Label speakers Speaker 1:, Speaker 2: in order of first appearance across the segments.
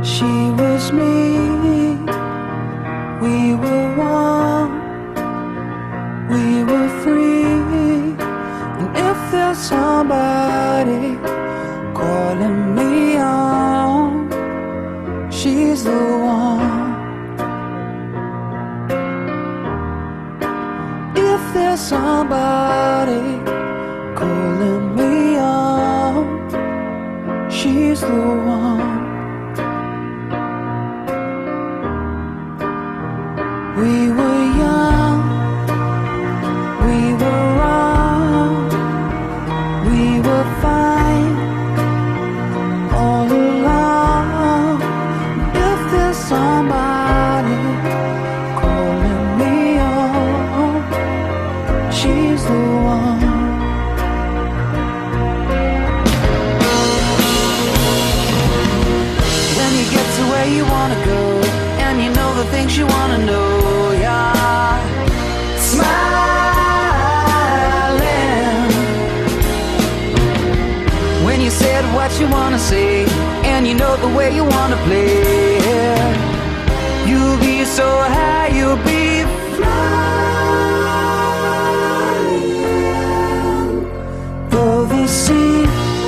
Speaker 1: She was me, we were one, we were free. And if there's somebody calling me on, she's the one. If there's somebody calling me on, she's the one. We were young, we were wrong, we were fine all along. If there's somebody calling me on, she's the one. When you get to where you wanna go, and you know the things you wanna know, yeah, smiling. When you said what you wanna say, and you know the way you wanna play, you'll be so high, you'll be flying. Though the sea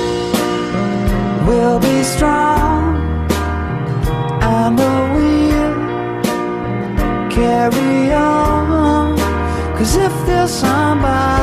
Speaker 1: will be strong, I know we'll carry on. 'Cause if there's somebody